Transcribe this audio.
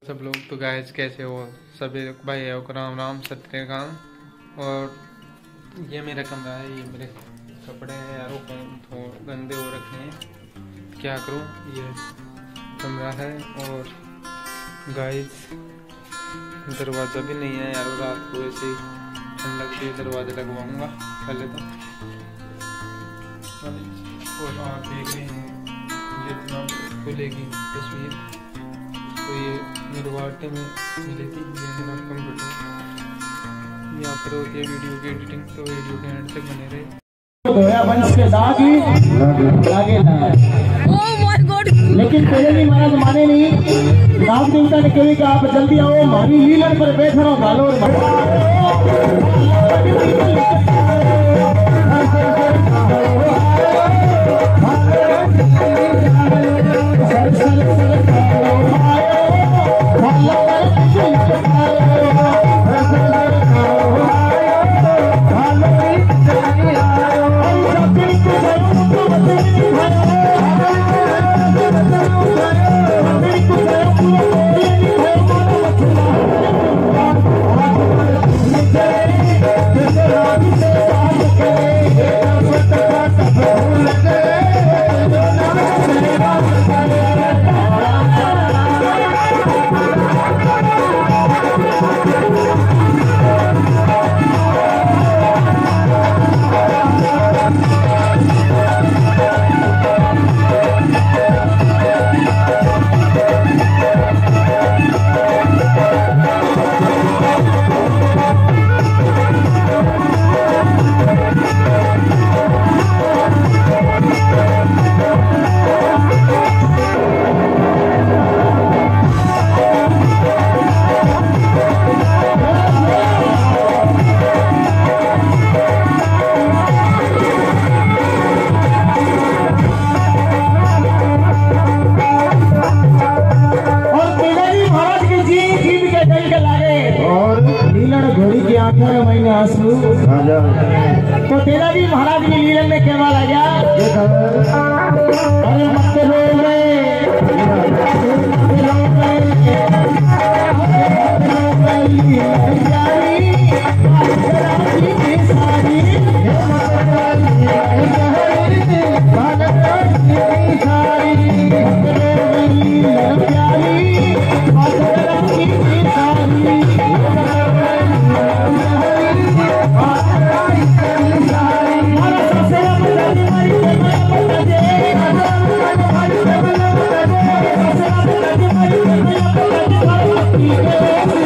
सब लोग तो गाइस कैसे हो सभी भाई को राम राम सत्य काम। और ये मेरा कमरा है, ये मेरे कपड़े हैं यार वो गंदे हो रखे हैं, क्या करूं। ये कमरा है और गाइस दरवाज़ा भी नहीं है यार, रात को ऐसे ही ठंड लगती है, दरवाज़ा लगवाऊंगा पहले तो। और आप देख रहे हैं जितना खुलेगी तस्वीर, तो ये मेरे वाटे में मिली थी, ये मेरा कंप्यूटर यहाँ पर होती है वीडियो की एडिटिंग, तो वीडियो के एंड तक बने रहे। लेकिन पहले नहीं महाराज माने नहीं, नाग देवता ने कभी कहा आप जल्दी आओ, हमारी लीलन पर बैठो रहो गालो। घोड़ी की आंखों में मैंने आंसू, तो तेरा भी महाराज की लीलन में क्या आ गया। अरे मत रो रहे